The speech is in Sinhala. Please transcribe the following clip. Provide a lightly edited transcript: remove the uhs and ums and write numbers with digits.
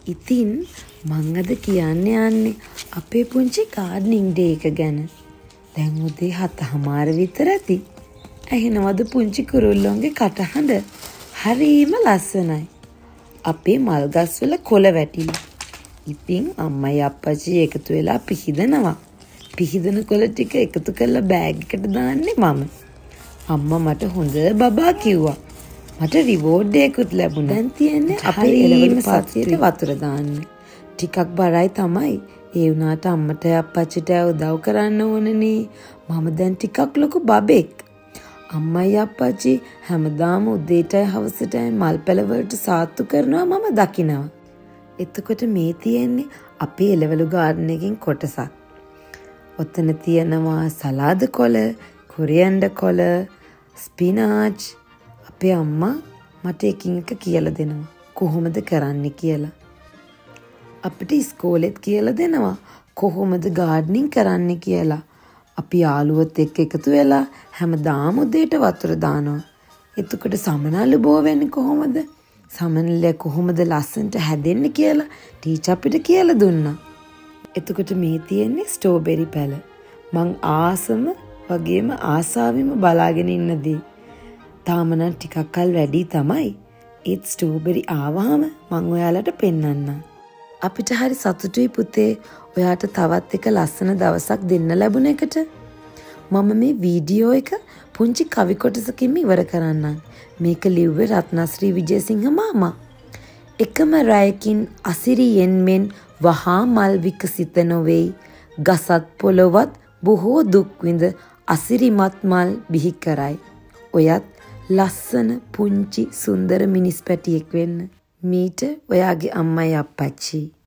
ඉතින් මං අද කියන්න යන්නේ අපේ පුංචි ගාඩ්නින් ඩේ එක ගැන. දැන් උදේ 7:00 විතර ඇති. ඇහෙනවද පුංචි කුරුල්ලොන්ගේ කටහඬ? හරිම ලස්සනයි. අපේ මල් ගස්වල කොළ වැටිලා. ඉතින් අම්මයි අප්පච්චි එකතු වෙලා පිහිදනවා. පිහිදන කොළ ටික එකතු කරලා බෑග් එකට දාන්නේ මම. අම්මා මට හොඳ බබා කිව්වා. මට රිවෝඩ් එකකුත් ලැබුණා. දැන් තියන්නේ අපේ එළවලු පාත්‍රයට වතුර දාන්න. ටිකක් බරයි තමයි. ඒ වුණාට අම්මට අප්පච්චිට උදව් කරන්න ඕනනේ. මම දැන් ටිකක් ලොකු බබෙක්. අම්මයි අප්පච්චි හැමදාම උදේටයි හවසටයි මල් පැල වලට සාත්තු කරනවා මම දකිනවා. එතකොට මේ තියෙන්නේ අපේ එළවලු ගාඩන් එකකින් කොටසක්. ඔතන තියෙනවා සලාද කොළ, කොරියන්ඩර් කොළ, ස්පිනාච්. අපේ අම්මා මට එකින් එක කියලා දෙනවා කොහොමද කරන්න කියලා. අපිට ඉස්කෝලෙත් කියලා දෙනවා කොහොමද ගාඩ්නින් කරන්න කියලා. අපි යාළුවොත් එක්ක එකතු වෙලා හැමදාම උදේට වතුර දානවා. එතකොට සමනල්ලු බෝ වෙන්නේ කොහොමද? සමනල්ල කොහොමද ලස්සනට හැදෙන්නේ කියලා ටීචර් අපිට කියලා දුන්නා. එතකොට මේ තියෙන්නේ ස්ට්‍රෝබෙරි පැල. මං ආසම වගේම ආසාවෙම බලාගෙන ඉන්නදී. තාම නම් ටිකක් කල් වැඩි තමයි. ඒත් ස්ට්‍රෝබෙරි ආවහම මං ඔයාලට පෙන්වන්නම්. අපිට හරි සතුටුයි පුතේ ඔයාට තවත් එක ලස්සන දවසක් දෙන්න ලැබුණ එකට. මම මේ වීඩියෝ එක පුංචි කවි කොටසකින් ඉවර කරන්නම්. මේක ලිව්වේ රත්නශ්‍රී විජේසිංහ මාමා. එකම රැයකින් අසිරියෙන් මෙන් වහා මල් විකසිත නොවේයි. ගසත් පොළොවත් බොහෝ දුක් විඳ අසිරිමත් මල් බිහි කරයි. ඔයත් ලස්සන පුංචි සුන්දර මිනිස් පැටියෙක් වෙන්න. මීට ඔයාගේ අම්මයි අප්පච්චි